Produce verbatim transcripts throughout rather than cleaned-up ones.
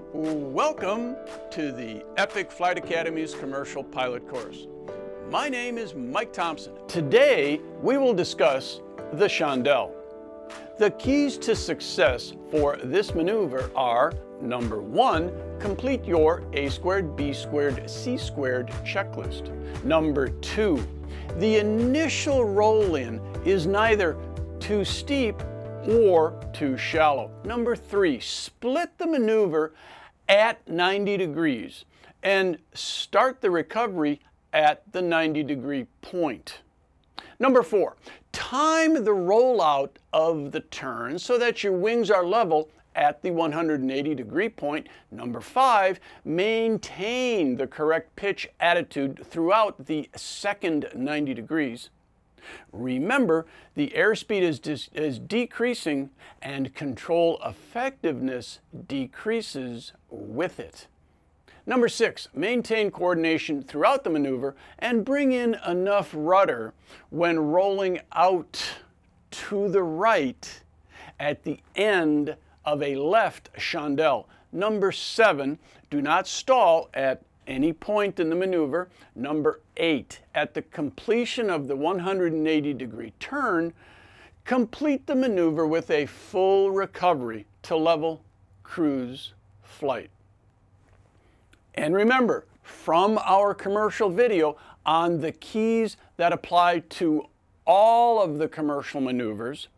Welcome to the Epic Flight Academy's Commercial Pilot course. My name is Mike Thompson. Today we will discuss the Chandelle. The keys to success for this maneuver are: number one, complete your A squared, B squared, C squared checklist. Number two, the initial roll-in is neither too steep or too shallow. Number three, split the maneuver at ninety degrees and start the recovery at the ninety degree point. Number four, time the rollout of the turn so that your wings are level at the one hundred eighty degree point. Number five, maintain the correct pitch attitude throughout the second ninety degrees. Remember, the airspeed is, is decreasing and control effectiveness decreases with it. Number six, maintain coordination throughout the maneuver and bring in enough rudder when rolling out to the right at the end of a left chandelle. Number seven, do not stall at any point in the maneuver. Number eight, at the completion of the one hundred eighty degree turn, complete the maneuver with a full recovery to level cruise flight. And remember, from our commercial video on the keys that apply to all of the commercial maneuvers,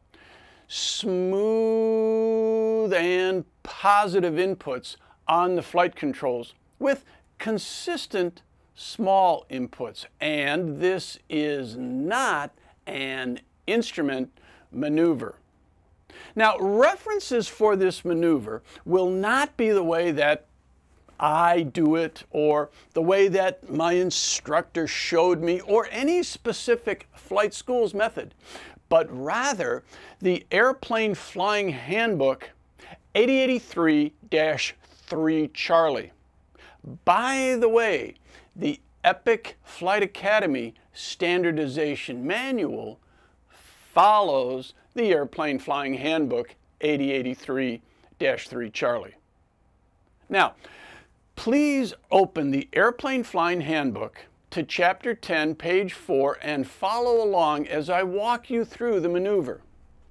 smooth and positive inputs on the flight controls with consistent small inputs. And this is not an instrument maneuver. Now, references for this maneuver will not be the way that I do it, or the way that my instructor showed me, or any specific flight school's method, but rather the Airplane Flying Handbook eighty eighty-three dash three Charlie. By the way, the Epic Flight Academy Standardization Manual follows the Airplane Flying Handbook eighty eighty-three dash three Charlie. Now, please open the Airplane Flying Handbook to Chapter ten, page four, and follow along as I walk you through the maneuver.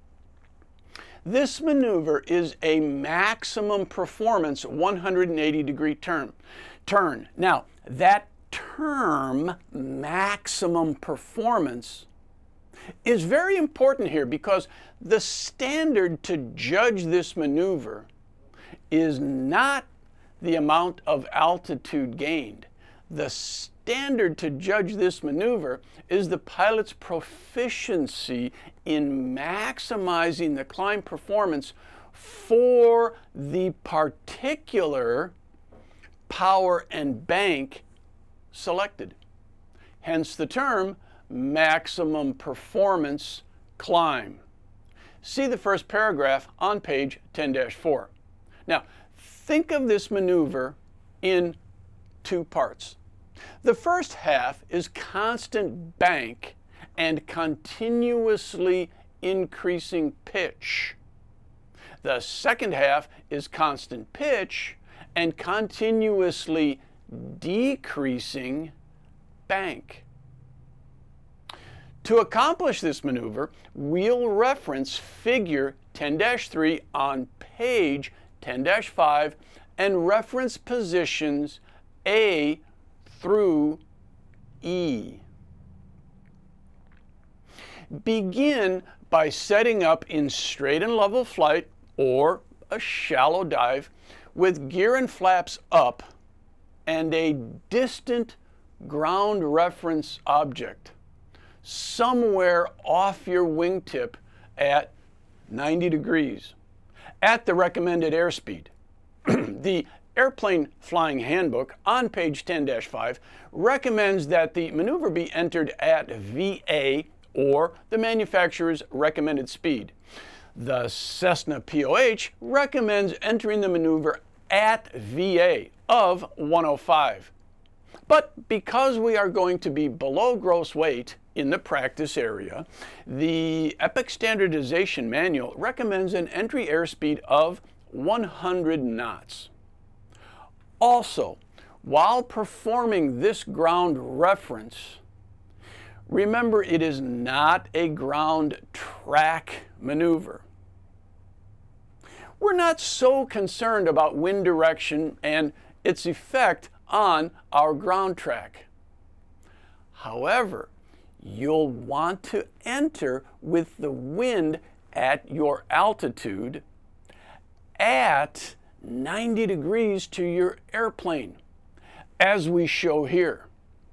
This maneuver is a maximum performance one hundred eighty degree turn. turn. Now, that term, maximum performance, is very important here because the standard to judge this maneuver is not the amount of altitude gained. The standard to judge this maneuver is the pilot's proficiency in maximizing the climb performance for the particular power and bank selected. Hence the term maximum performance climb. See the first paragraph on page ten dash four. Now, think of this maneuver in two parts. The first half is constant bank and continuously increasing pitch. The second half is constant pitch and continuously decreasing bank. To accomplish this maneuver, we'll reference figure ten dash three on page ten dash five and reference positions A through E. Begin by setting up in straight and level flight or a shallow dive with gear and flaps up and a distant ground reference object somewhere off your wingtip at ninety degrees at the recommended airspeed. The Airplane Flying Handbook on page ten dash five recommends that the maneuver be entered at V A, or the manufacturer's recommended speed. The Cessna P O H recommends entering the maneuver at V A of one oh five. But because we are going to be below gross weight in the practice area, the Epic Standardization Manual recommends an entry airspeed of one hundred knots. Also, while performing this ground reference, remember it is not a ground track maneuver. We're not so concerned about wind direction and its effect on our ground track. However, you'll want to enter with the wind at your altitude at ninety degrees to your airplane, as we show here.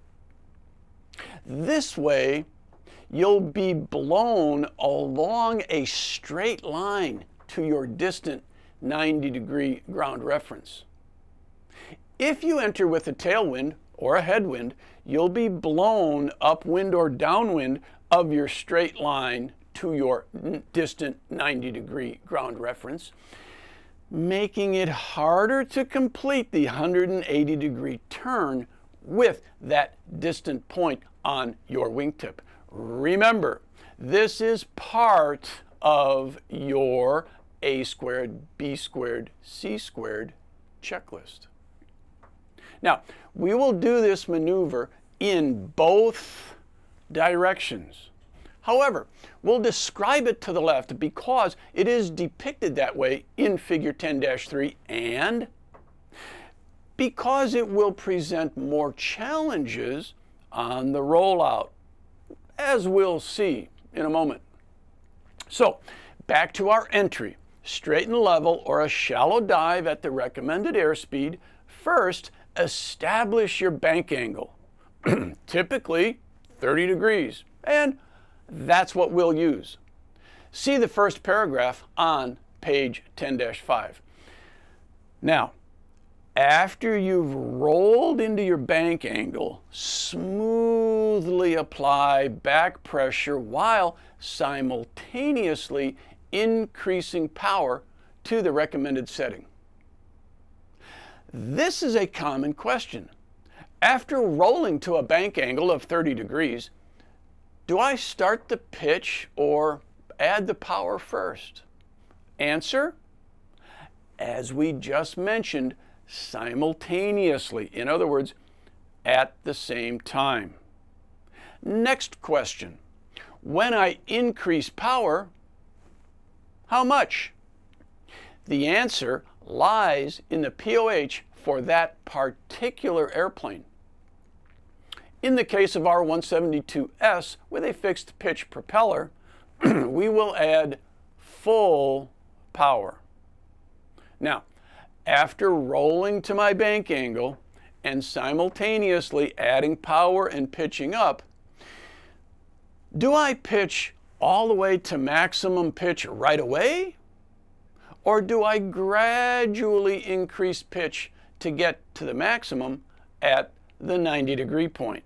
This way, you'll be blown along a straight line to your distant ninety degree ground reference. If you enter with a tailwind or a headwind, you'll be blown upwind or downwind of your straight line to your distant ninety degree ground reference, making it harder to complete the one hundred eighty degree turn with that distant point on your wingtip. Remember, this is part of your A squared, B squared, C squared checklist. Now, we will do this maneuver in both directions. However, we'll describe it to the left because it is depicted that way in figure ten dash three, and because it will present more challenges on the rollout, as we'll see in a moment. So, back to our entry. Straight and level or a shallow dive at the recommended airspeed. First, establish your bank angle, typically thirty degrees, and that's what we'll use. See the first paragraph on page ten dash five. Now, after you've rolled into your bank angle, smoothly apply back pressure while simultaneously increasing power to the recommended setting. This is a common question. After rolling to a bank angle of thirty degrees, do I start the pitch or add the power first? Answer, as we just mentioned, simultaneously. In other words, at the same time. Next question. When I increase power, how much? The answer lies in the P O H for that particular airplane. In the case of our one seventy-two S with a fixed pitch propeller, we will add full power. Now, after rolling to my bank angle and simultaneously adding power and pitching up, do I pitch all the way to maximum pitch right away? Or do I gradually increase pitch to get to the maximum at the ninety degree point?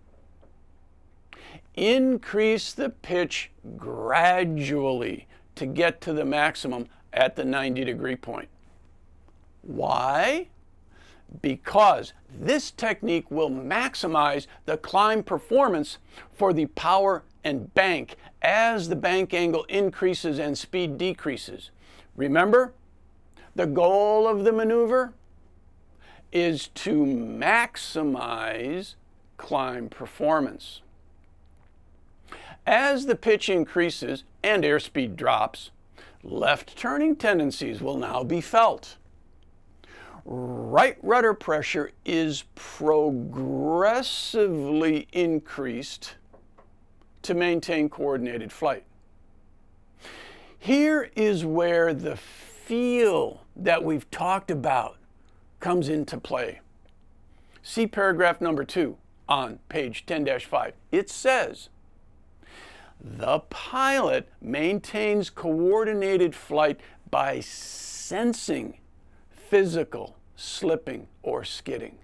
Increase the pitch gradually to get to the maximum at the ninety degree point. Why? Because this technique will maximize the climb performance for the power and bank as the bank angle increases and speed decreases. Remember, the goal of the maneuver is to maximize climb performance. As the pitch increases and airspeed drops, left turning tendencies will now be felt. Right rudder pressure is progressively increased to maintain coordinated flight. Here is where the feel that we've talked about comes into play. See paragraph number two on page ten dash five. It says, the pilot maintains coordinated flight by sensing physical slipping or skidding.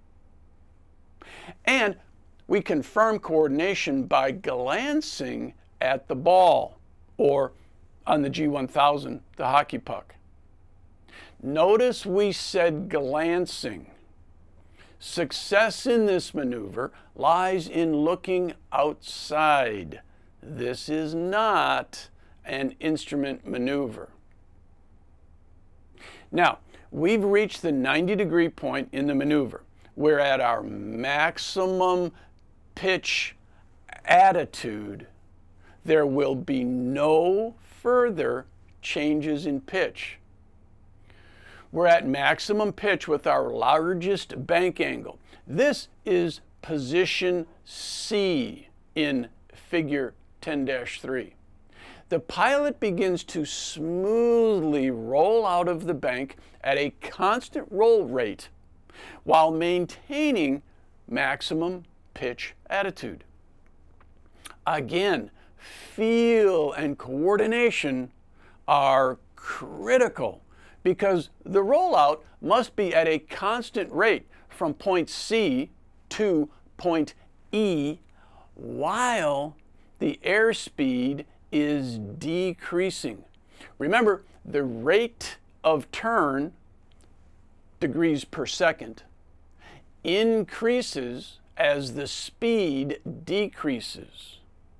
And we confirm coordination by glancing at the ball, or on the G one thousand, the hockey puck. Notice we said glancing. Success in this maneuver lies in looking outside. This is not an instrument maneuver. Now, we've reached the ninety degree point in the maneuver. We're at our maximum pitch attitude. There will be no further changes in pitch. We're at maximum pitch with our largest bank angle. This is position C in figure ten dash three. The pilot begins to smoothly roll out of the bank at a constant roll rate while maintaining maximum pitch attitude. Again, feel and coordination are critical because the rollout must be at a constant rate from point C to point E while the airspeed is decreasing. Remember, the rate of turn, degrees per second, increases as the speed decreases.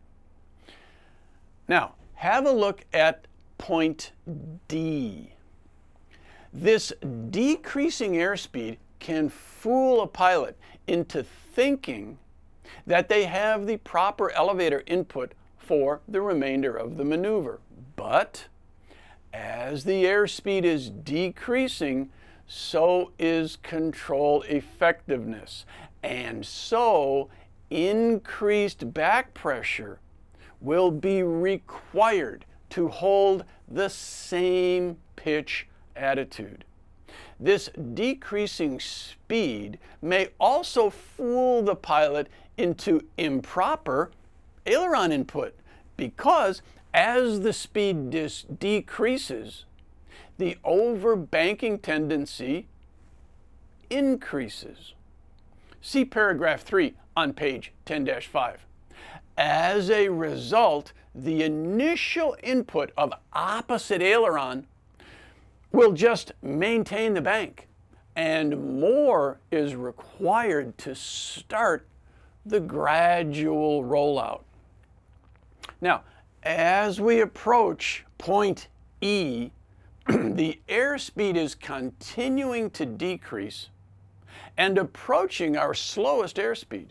Now, have a look at point D. This decreasing airspeed can fool a pilot into thinking that they have the proper elevator input for the remainder of the maneuver. But as the airspeed is decreasing, so is control effectiveness. And so increased back pressure will be required to hold the same pitch attitude. This decreasing speed may also fool the pilot into improper aileron input because as the speed decreases, the overbanking tendency increases. See paragraph three on page ten dash five. As a result, the initial input of opposite aileron will just maintain the bank, and more is required to start the gradual rollout. Now, as we approach point E, the airspeed is continuing to decrease and approaching our slowest airspeed.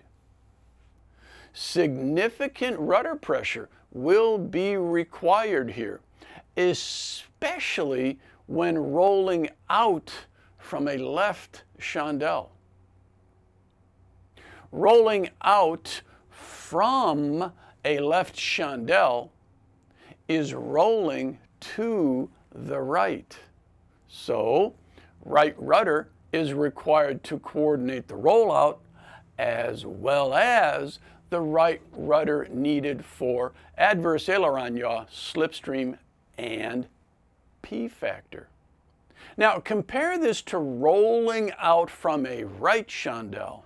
Significant rudder pressure will be required here, especially when rolling out from a left chandelle. Rolling out from a left chandelle is rolling to the right. So, right rudder is required to coordinate the rollout as well as the right rudder needed for adverse aileron yaw, slipstream, and P factor. Now compare this to rolling out from a right chandelle.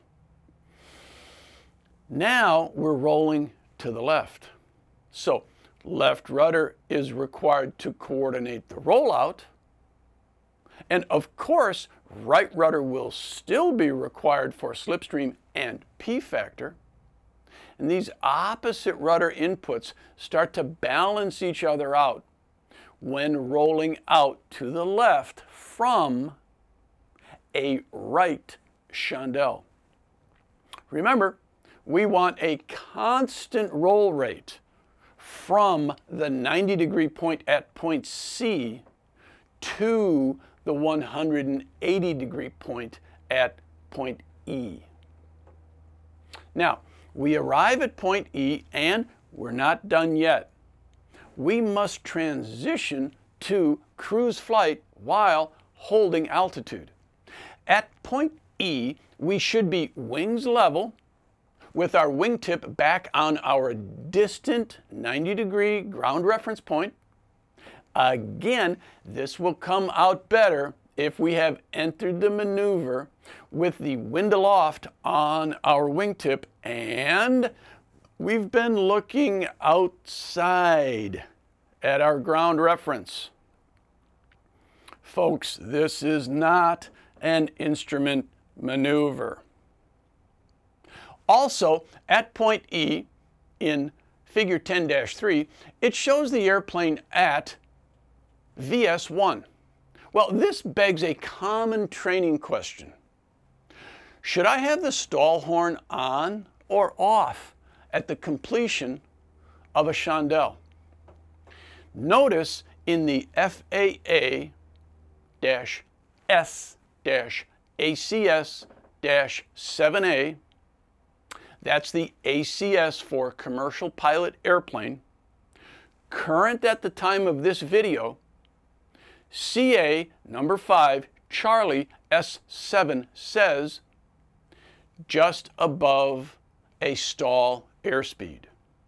Now we're rolling to the left. So left rudder is required to coordinate the rollout. And of course, right rudder will still be required for slipstream and P factor. And these opposite rudder inputs start to balance each other out when rolling out to the left from a right chandelle. Remember, we want a constant roll rate from the ninety degree point at point C to the one hundred eighty degree point at point E. Now, we arrive at point E and we're not done yet. We must transition to cruise flight while holding altitude. At point E, we should be wings level with our wingtip back on our distant ninety degree ground reference point. Again, this will come out better if we have entered the maneuver with the wind aloft on our wingtip and we've been looking outside at our ground reference. Folks, this is not an instrument maneuver. Also, at point E in figure ten dash three, it shows the airplane at V S one. Well, this begs a common training question. Should I have the stall horn on or off at the completion of a chandelle? Notice in the F A A S A C S seven A, that's the A C S for Commercial Pilot Airplane, current at the time of this video, C A number five, Charlie S seven says, just above a stall airspeed.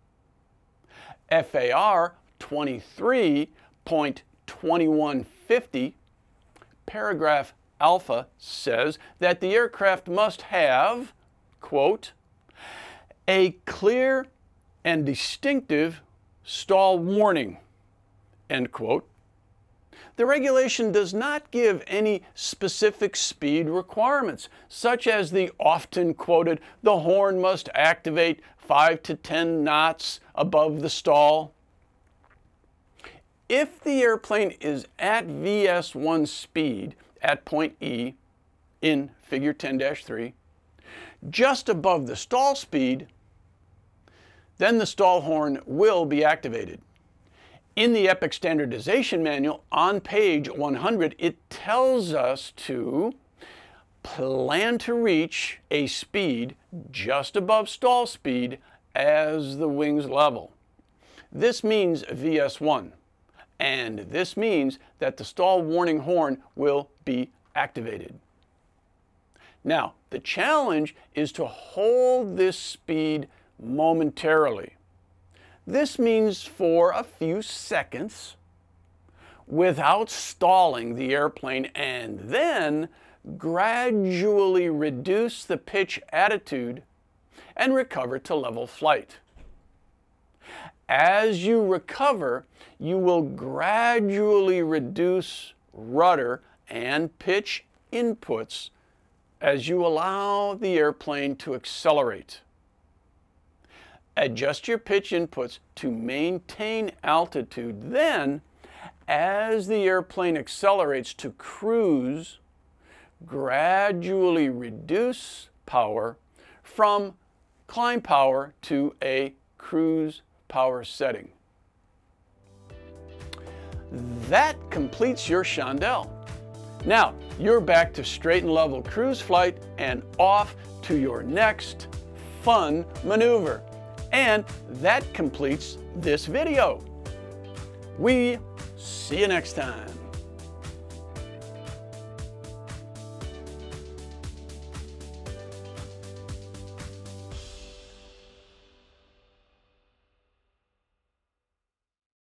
F A R twenty-three point two one five zero, paragraph alpha, says that the aircraft must have, quote, a clear and distinctive stall warning, end quote. The regulation does not give any specific speed requirements, such as the often quoted, the horn must activate five to ten knots above the stall. If the airplane is at V S one speed at point E in figure ten dash three, just above the stall speed, then the stall horn will be activated. In the EPIC standardization manual on page one hundred, it tells us to plan to reach a speed just above stall speed as the wings level. This means V S one, and this means that the stall warning horn will be activated. Now, the challenge is to hold this speed momentarily. This means for a few seconds without stalling the airplane, and then gradually reduce the pitch attitude and recover to level flight. As you recover, you will gradually reduce rudder and pitch inputs as you allow the airplane to accelerate. Adjust your pitch inputs to maintain altitude. Then, as the airplane accelerates to cruise, gradually reduce power from climb power to a cruise power setting. That completes your chandelle. Now, you're back to straight and level cruise flight and off to your next fun maneuver. And that completes this video. We see you next time.